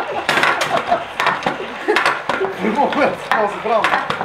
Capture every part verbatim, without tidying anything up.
Nu måste jag ta sig fram.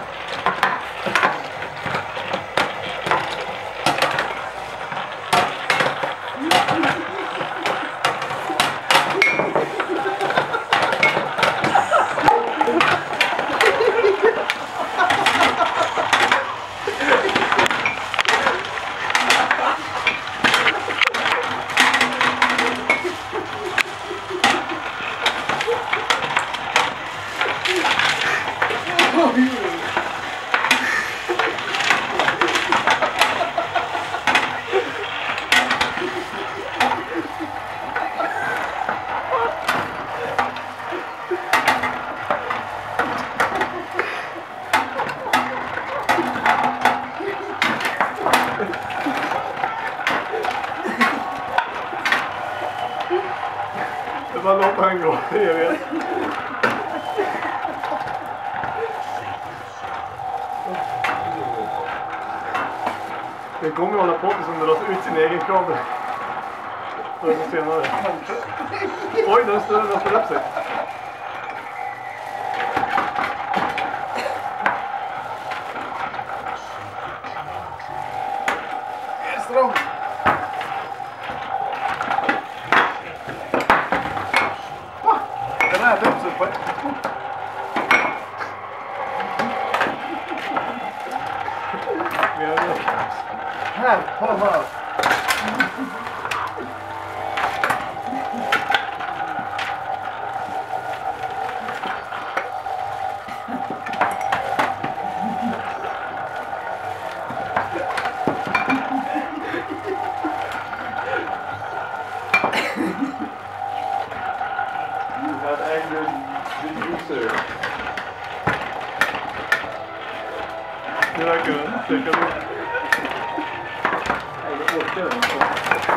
Det var långt han går, jag vet. Den kommer ju hålla på tills hon drar ut sin egen kabel. Förr senare. Oj, den större, den står upp sig. Ström. Den här döps upp på ett. Här, håll bara. That angered the user. Det verkar tycka du. Nej, det orkar inte.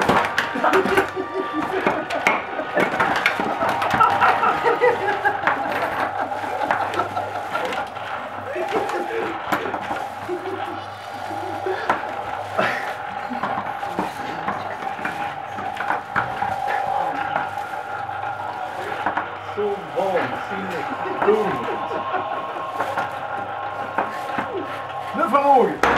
Så vansinnigt dumt. Nu får nog!